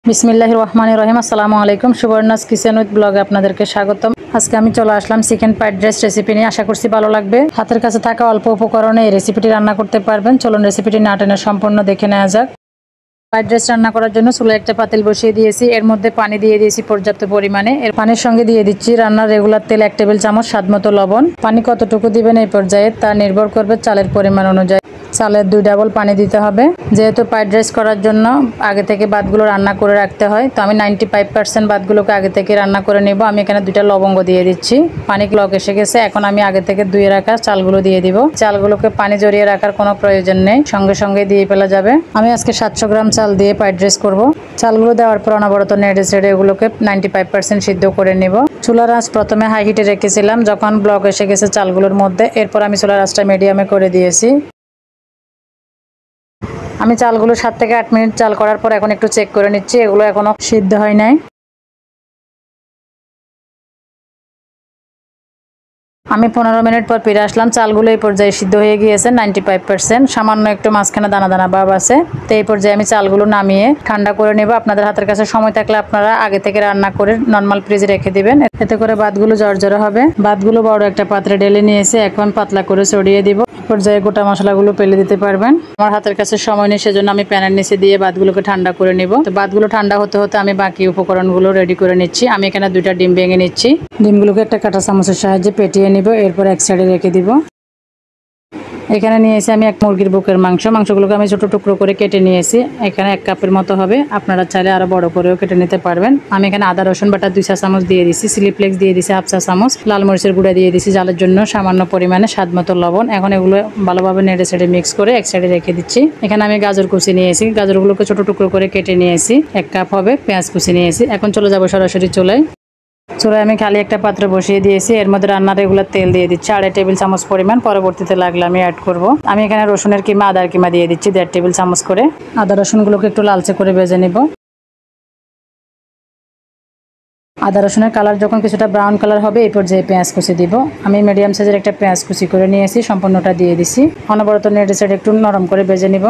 বিসমিল্লাহির রহমানির রহিম। আসসালামু আলাইকুম। সুবর্ণাস কিচেন উইথ ব্লগে আপনাদেরকে স্বাগতম। আজকে আমি চলে আসলাম চিকেন ফ্রাইড রাইস রেসিপি নিয়ে। আশা করছি ভালো লাগবে। হাতের কাছে থাকা অল্প উপকরণে এই রেসিপিটি রান্না করতে পারবেন। চলুন রেসিপিটি না টেনে সম্পূর্ণ দেখে নেওয়া যাক। ফ্রাইড রাইস রান্না করার জন্য চুলায় একটা পাতিল বসিয়ে দিয়েছি। এর মধ্যে পানি দিয়ে দিয়েছি পর্যাপ্ত পরিমাণে। এর পানির সঙ্গে দিয়ে দিচ্ছি রান্নার রেগুলার তেল 1 টেবিল চামচ, স্বাদমতো লবণ। পানি কতটুকু দিবেন এই পর্যায়ে তা নির্ভর করবে চালের পরিমাণ অনুযায়ী। চালের 2 ডাবল পানি দিতে হবে। যেহেতু ফ্রাইড রাইস করার জন্য আগে থেকে ভাতগুলো রান্না করে রাখতে হয়, তো আমি 95% ভাতগুলোকে আগে থেকে রান্না করে নেব। আমি এখানে 2টা লবঙ্গ দিয়ে দিচ্ছি। পানি লক এসে গেছে। এখন আমি আগে থেকে ধুয়ে রাখা চালগুলো দিয়ে দিব। চালগুলোকে পানি জড়িয়ে রাখার কোনো প্রয়োজন নেই, সঙ্গে সঙ্গে দিয়ে ফেলা যাবে। আমি আজকে 700 গ্রাম চাল দিয়ে ফ্রাইড রাইস করব। চালগুলো দেওয়ার পর অনবরত নেড়ে চেড়ে এগুলোকে 95% সিদ্ধ করে নেব। চুলার আঁচ প্রথমে হাই হিটে রেখেছিলাম। যখন ব্লক এসে গেছে চালগুলোর মধ্যে, এরপর আমি চুলার আঁচটা মিডিয়ামে করে দিয়েছি। আমি চালগুলো 7 থেকে 8 মিনিট চাল করার পর এখন একটু চেক করে নিচ্ছি, এগুলো এখনো সিদ্ধ হয় নাই। আমি 15 মিনিট পর ফিরে আসলাম। চালগুলো এই পর্যায়ে সিদ্ধ হয়ে গিয়েছে 95%। সামান্য একটু মাঝখানে দানা দানা ভাব আছে। তো এই পর্যায়ে আমি চালগুলো নামিয়ে ঠান্ডা করে নেব। আপনাদের হাতের কাছে সময় থাকলে আপনারা আগে থেকে রান্না করে নর্মাল ফ্রিজে রেখে দিবেন, এতে করে ভাতগুলো ঝরঝরে হবে। ভাতগুলো বড় একটা পাত্রে ঢেলে নিয়েছে, এখন পাতলা করে ছড়িয়ে দিব। পর্যায়ে গোটা মশলাগুলো ফেলে দিতে পারবেন। আমার হাতের কাছে সময় নেই, সেজন্য আমি প্যানের নিচে দিয়ে ভাতগুলোকে ঠান্ডা করে নিব। তো ভাতগুলো ঠান্ডা হতে হতে আমি বাকি উপকরণগুলো রেডি করে নিচ্ছি। আমি এখানে 2টা ডিম ভেঙে নিচ্ছি। ডিমগুলোকে একটা কাঁটা চামচের সাহায্যে পেটিয়ে নিব, এরপর এক সাইডে রেখে দিব। এখানে নিয়েছি আমি এক মুরগির বুকের মাংসগুলোকে আমি ছোট টুকরো করে কেটে নিয়েছি। এখানে 1 কাপের মতো হবে, আপনারা চাইলে আরো বড় করেও কেটে নিতে পারবেন। আমি এখানে আদা রসুন বাটা 2 চা চামচ দিয়ে দিছি, চিলি ফ্লেক্স দিয়ে দিছি 1/2 চা চামচ, লাল মরিচের গুঁড়া দিয়ে দিছি জালের জন্য সামান্য পরিমাণে, স্বাদমতো লবণ। এখন এগুলো ভালোভাবে নেড়ে চেড়ে মিক্স করে এক সাইডে রেখে দিচ্ছি। এখানে আমি গাজর কুচি নিয়েছি, গাজরগুলোকে ছোট টুকরো করে কেটে নিয়েছি। 1 কাপ হবে পেঁয়াজ কুচি নিয়েছি। এখন চলে যাব সরাসরি চুলায়। আমি খালি একটা পাত্র বসিয়ে দিয়েছি, এর মধ্যে রান্নার রেগুলার তেল দিয়ে দিচ্ছি 2.5 টেবিল চামচ পরিমাণ। পরবর্তীতে লাগলে আমি অ্যাড করব। আমি এখানে রসুনের কিমা, আদার কিমা দিয়ে দিচ্ছি 1.5 টেবিল চামচ করে। আদা রসুনগুলোকে একটু লালচে করে ভেজে নিব। আদা রসুনের কালার যখন কিছুটা ব্রাউন কালার হবে, এই পর্যায়ে পেঁয়াজ কুচি দিব। আমি মিডিয়াম সাইজের একটা পেঁয়াজ কুচি করে নিয়েছি, সম্পূর্ণটা দিয়ে দিছি। অনবরত নেড়ে চেড়ে একটু নরম করে ভেজে নিব।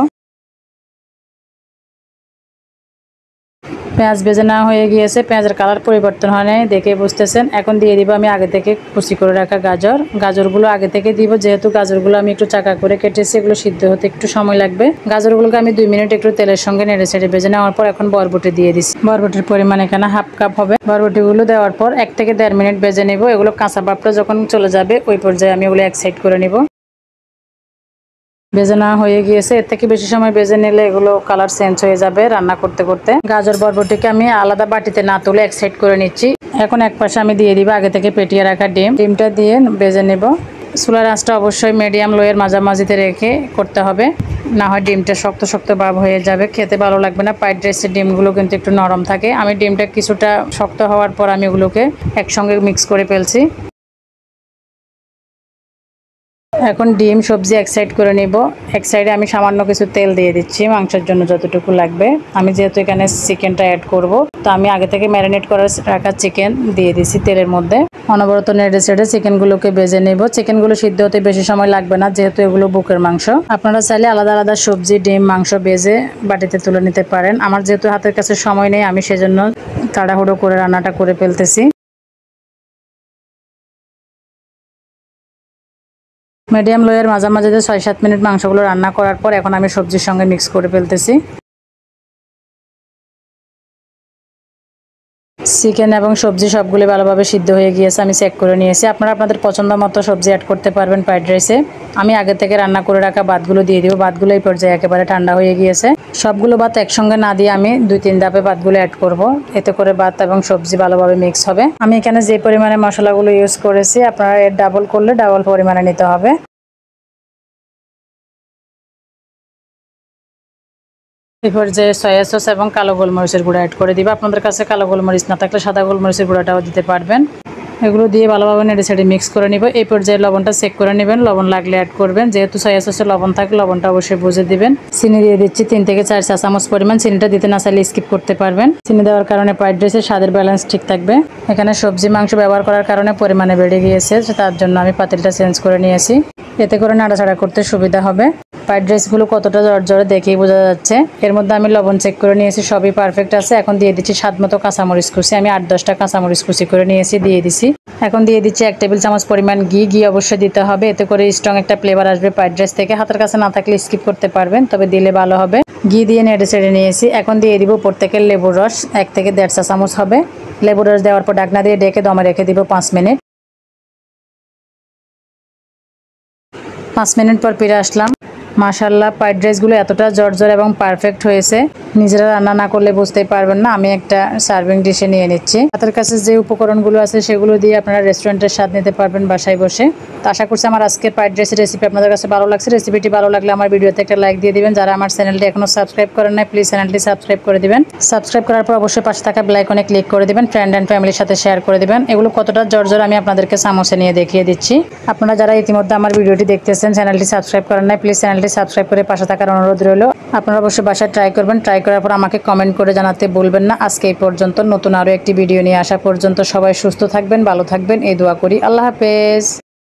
পেঁয়াজ ভেজে নেওয়া হয়ে গিয়েছে, পেঁয়াজের কালার পরিবর্তন হয় নাই, দেখে বুঝতেছেন। এখন দিয়ে দিব আমি আগে থেকে কুচি করে রাখা গাজরগুলো আগে থেকে দিব। যেহেতু গাজরগুলো আমি একটু চাকা করে কেটেছি, এগুলো সিদ্ধ হতে একটু সময় লাগবে। গাজরগুলোকে আমি 2 মিনিট একটু তেলের সঙ্গে নেড়ে চেড়ে ভেজে নেওয়ার পর এখন বরবটি দিয়ে দিচ্ছি। বরবটির পরিমাণ এখানে 1/2 কাপ হবে। বরবটিগুলো দেওয়ার পর 1 থেকে 1.5 মিনিট ভেজে নেব। এগুলো কাঁচা ভাবটা যখন চলে যাবে, ওই পর্যায়ে আমি এগুলো এক সাইড করে নিব। ভেজে নেওয়া হয়ে গিয়েছে। এর থেকে বেশি সময় ভেজে নিলে এগুলো কালার চেঞ্জ হয়ে যাবে রান্না করতে করতে। গাজর বরবটিকে আমি আলাদা বাটিতে না তুলে এক সাইড করে নিচ্ছি। এখন এক পাশে আমি দিয়ে দিব আগে থেকে পেটিয়ে রাখা ডিমটা দিয়ে ভেজে নেব। চুলার আঁচটা অবশ্যই মিডিয়াম লোয়ের মাঝামাঝিতে রেখে করতে হবে, না হয় ডিমটা শক্ত শক্ত ভাব হয়ে যাবে, খেতে ভালো লাগবে না। ফ্রাইড রাইসের ডিমগুলো কিন্তু একটু নরম থাকে। আমি ডিমটা কিছুটা শক্ত হওয়ার পর আমি এগুলোকে একসঙ্গে মিক্স করে ফেলছি। এখন ডিম সবজি এক সাইড করে নিব। এক সাইডে আমি সামান্য কিছু তেল দিয়ে দিচ্ছি মাংসের জন্য যতটুকু লাগবে। আমি যেহেতু এখানে চিকেনটা অ্যাড করব, তো আমি আগে থেকে ম্যারিনেট করে রাখা চিকেন দিয়ে দিচ্ছি তেলের মধ্যে। অনবরত নেড়ে চেড়ে চিকেনগুলোকে ভেজে নেব। চিকেনগুলো সিদ্ধ হতে বেশি সময় লাগবে না, যেহেতু এগুলো বুকের মাংস। আপনারা চাইলে আলাদা আলাদা সবজি, ডিম, মাংস ভেজে বাটিতে তুলে নিতে পারেন। আমার যেহেতু হাতের কাছে সময় নেই, আমি সেজন্য তাড়াহুড়ো করে রান্নাটা করে ফেলতেছি। মিডিয়াম লোয়ের মাঝামাঝিতে 6-7 মিনিট মাংসগুলো রান্না করার পর এখন আমি সবজির সঙ্গে মিক্স করে ফেলতেছি। চিকেন এবং সবজি সবগুলো ভালোভাবে সিদ্ধ হয়ে গিয়েছে, আমি চেক করে নিয়েছি। আপনারা আপনাদের পছন্দ মতো সবজি অ্যাড করতে পারবেন ফ্রাইড রাইসে। আমি আগে থেকে রান্না করে রাখা ভাতগুলো দিয়ে দিব। ভাতগুলো এই পর্যায়ে একেবারে ঠান্ডা হয়ে গিয়েছে। সবগুলো ভাত একসঙ্গে না দিয়ে আমি 2-3 ধাপে ভাতগুলো অ্যাড করব, এতে করে ভাত এবং সবজি ভালোভাবে মিক্স হবে। আমি এখানে যে পরিমাণে মশলাগুলো ইউজ করেছি, আপনারা এর ডাবল করলে ডাবল পরিমাণে নিতে হবে। এই পর্যায়ে সয়া সস এবং কালো গোলমরিচের গুঁড়া অ্যাড করে দিবা। আপনাদের কাছে কালো গোলমরিচ না থাকলে সাদা গোলমরিচের গুঁড়াটাও দিতে পারবেন। এগুলো দিয়ে ভালোভাবে নেড়ে ছেড়ে মিক্স করে নিব। এই পর্যায়ে লবণটা চেক করে নেবেন, লবণ লাগলে অ্যাড করবেন। যেহেতু সয়া সসে লবণ থাকে, লবণটা অবশ্যই বুঝে দিবেন। চিনি দিয়ে দিচ্ছি 3 থেকে 4 চা চামচ পরিমাণ। চিনিটা দিতে না চাইলে স্কিপ করতে পারবেন। চিনি দেওয়ার কারণে ফ্রাইড রাইসের স্বাদের ব্যালেন্স ঠিক থাকবে। এখানে সবজি মাংস ব্যবহার করার কারণে পরিমাণে বেড়ে গিয়েছে, তার জন্য আমি পাতিলটা চেঞ্জ করে নিয়েছি। এতে করে নাড়াচাড়া করতে সুবিধা হবে। ফ্রাইড রাইসগুলো কতটা জর্জরে দেখেই বোঝা যাচ্ছে। এর মধ্যে আমি লবণ চেক করে নিয়েছি, সবই পারফেক্ট আছে। এখন দিয়ে দিচ্ছি স্বাদমতো কাঁচামরিচ কুচি। আমি 8-10টা কাঁচামরিচ কুচি করে নিয়েছি, দিয়ে দিছি। এখন দিয়ে দিচ্ছি 1 টেবিল চামচ পরিমাণ ঘি অবশ্যই দিতে হবে, এতে করে স্ট্রং একটা ফ্লেভার আসবে ফ্রাইড রাইস থেকে। হাতের কাছে না থাকলে স্কিপ করতে পারবেন, তবে দিলে ভালো হবে। ঘি দিয়ে নেড়ে চেড়ে নিয়েছি। এখন দিয়ে দিব উপর থেকে লেবুর রস, 1 থেকে 1.5 চা চামচ হবে। লেবুর রস দেওয়ার পর ঢাকনা দিয়ে ঢেকে দমে রেখে দিব 5 মিনিট। 5 মিনিট পর ফিরে আসলাম। মাশাআল্লাহ, ফ্রাইড রাইসগুলো এতটা জর্জর এবং পারফেক্ট হয়েছে, নিজেরা রান্না না করলে বুঝতেই পারবেন না। আমি একটা সার্ভিং ডিশে নিয়ে নিচ্ছি। হাতের কাছে যে উপকরণগুলো আছে সেগুলো দিয়ে আপনারা রেস্টুরেন্টের স্বাদ নিতে পারবেন বাসায় বসে। তো আশা করছি আমার আজকের ফ্রাইড রাইসের রেসিপি আপনাদের কাছে ভালো লাগছে। রেসিপিটি ভালো লাগলে আমার ভিডিওতে একটা লাইক দিয়ে দিবেন। যারা আমার চ্যানেলটি এখনো সাবস্ক্রাইব করেন নাই, প্লিজ চ্যানেলটি সাবস্ক্রাইব করে দিবেন। সাবস্ক্রাইব করার পর অবশ্যই পাশে থাকা বেল আইকনে ক্লিক করে দিবেন। ফ্রেন্ড অ্যান্ড ফ্যামিলির সাথে শেয়ার করে দিবেন। এগুলো কতটা জর্জর আমি আপনাদেরকে চামচে নিয়ে দেখিয়ে দিচ্ছি। আপনারা যারা ইতিমধ্যে আমার ভিডিওটি দেখতেছেন, চ্যানেলটি সাবস্ক্রাইব করেন নাই, প্লিজ চ্যানেলটি সাবস্ক্রাইব করে পাশে থাকার অনুরোধ রইল। আপনারা অবশ্যই বাসায় ট্রাই করবেন। ট্রাই করার পর আমাকে কমেন্ট করে জানাতে ভুলবেন না। আজকে এই পর্যন্ত, নতুন আরও একটি ভিডিও নিয়ে আসা পর্যন্ত সবাই সুস্থ থাকবেন, ভালো থাকবেন এই দোয়া করি। আল্লাহ হাফেজ।